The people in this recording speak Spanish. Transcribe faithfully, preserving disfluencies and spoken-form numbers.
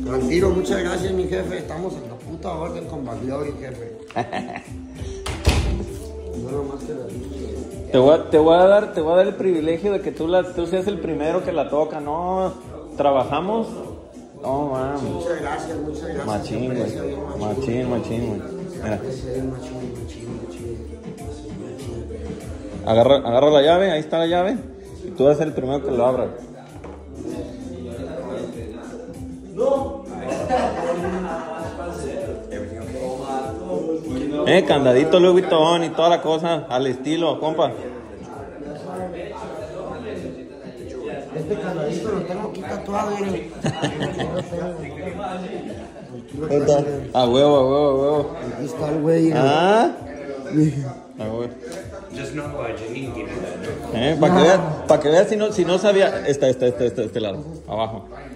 Tranquilo, muchas gracias, mi jefe. Estamos en la puta orden con Bagliori, jefe. No nomás que la dije. Te voy, a, te, voy a dar, te voy a dar el privilegio de que tú, la, tú seas el primero que la toca, ¿no? ¿Trabajamos? No, man. Muchas gracias, muchas gracias. Machín, güey. Machín, machín, güey. Mira. Agarra, agarra la llave, ahí está la llave. Y tú vas a ser el primero que lo abra. Eh, candadito Louis Vuitton y toda la cosa al estilo, compa. Este candadito lo tengo aquí tatuado, miren. A huevo, a huevo, a huevo. Aquí está el güey. Ah. A huevo. Eh, para que veas, para que veas si no, si no sabía. Esta, esta, esta, esta, este lado, abajo.